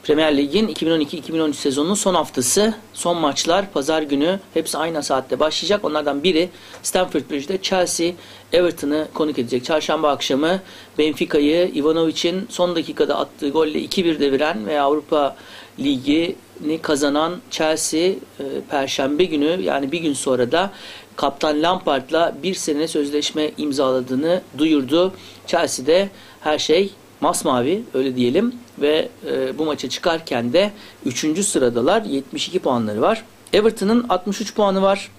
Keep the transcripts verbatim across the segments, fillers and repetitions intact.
Premier Lig'in iki bin on iki iki bin on üç sezonunun son haftası, son maçlar pazar günü hepsi aynı saatte başlayacak. Onlardan biri Stamford Bridge'de Chelsea Everton'ı konuk edecek. Çarşamba akşamı Benfica'yı Ivanovic'in son dakikada attığı golle iki bir deviren ve Avrupa Ligi'ni kazanan Chelsea e, Perşembe günü, yani bir gün sonra da Kaptan Lampard'la bir sene sözleşme imzaladığını duyurdu. Chelsea'de her şey masmavi, öyle diyelim, ve e, bu maça çıkarken de üçüncü sıradalar, yetmiş iki puanları var. Everton'ın altmış üç puanı var.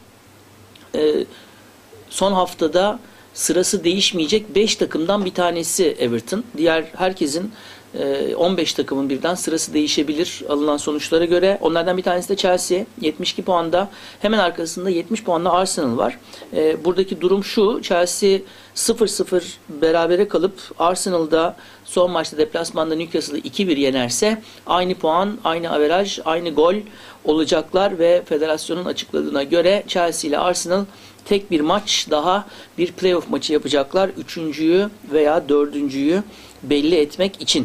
E, son haftada sırası değişmeyecek beş takımdan bir tanesi Everton. Diğer herkesin on beş takımın birden sırası değişebilir alınan sonuçlara göre. Onlardan bir tanesi de Chelsea, yetmiş iki puanda. Hemen arkasında yetmiş puanla Arsenal var. Buradaki durum şu: Chelsea sıfır sıfır berabere kalıp Arsenal'da son maçta deplasmanda Newcastle'ı iki bir yenerse aynı puan, aynı averaj, aynı gol olacaklar ve federasyonun açıkladığına göre Chelsea ile Arsenal tek bir maç daha, bir playoff maçı yapacaklar. Üçüncüyü veya dördüncüyü belli etmek için.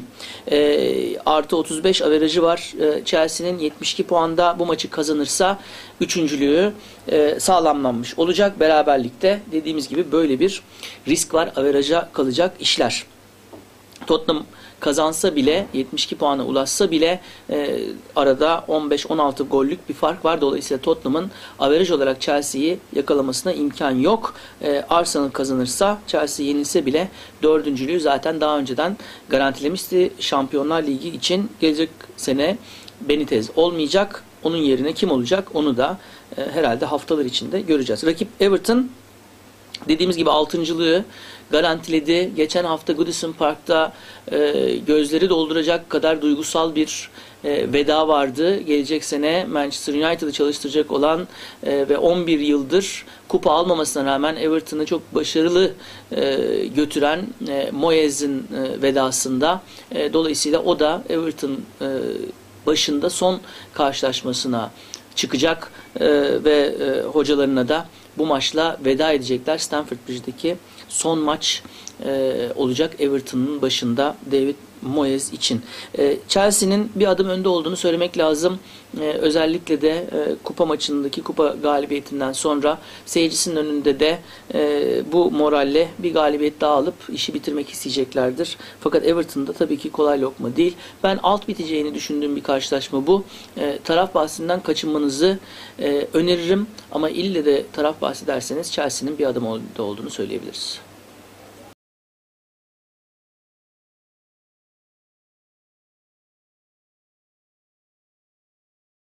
E, artı otuz beş averajı var. E, Chelsea'nin yetmiş iki puanda bu maçı kazanırsa üçüncülüğü e, sağlamlanmış olacak. Beraberlikte dediğimiz gibi böyle bir risk var. Averaja kalacak işler. Tottenham kazansa bile, yetmiş iki puana ulaşsa bile e, arada on beş on altı gollük bir fark var. Dolayısıyla Tottenham'ın averaj olarak Chelsea'yi yakalamasına imkan yok. E, Arsenal kazanırsa, Chelsea yenilse bile dördüncülüğü zaten daha önceden garantilemişti. Şampiyonlar Ligi için gelecek sene Benitez olmayacak. Onun yerine kim olacak? Onu da e, herhalde haftalar içinde göreceğiz. Rakip Everton, dediğimiz gibi altıncılığı garantiledi. Geçen hafta Goodison Park'ta e, gözleri dolduracak kadar duygusal bir e, veda vardı. Gelecek sene Manchester United'ı çalıştıracak olan e, ve on bir yıldır kupa almamasına rağmen Everton'ı çok başarılı e, götüren e, Moyes'in e, vedasında. E, dolayısıyla o da Everton e, başında son karşılaşmasına çıkacak e, ve e, hocalarına da bu maçla veda edecekler. Stamford Bridge'deki son maç e, olacak Everton'un başında David Moyes için. E, Chelsea'nin bir adım önde olduğunu söylemek lazım. E, özellikle de e, kupa maçındaki kupa galibiyetinden sonra seyircisinin önünde de e, bu moralle bir galibiyet daha alıp işi bitirmek isteyeceklerdir. Fakat Everton'da tabii ki kolay lokma değil. Ben alt biteceğini düşündüğüm bir karşılaşma bu. E, taraf bahsinden kaçınmanızı e, öneririm ama ille de taraf bahsi derseniz Chelsea'nin bir adım önde olduğunu söyleyebiliriz.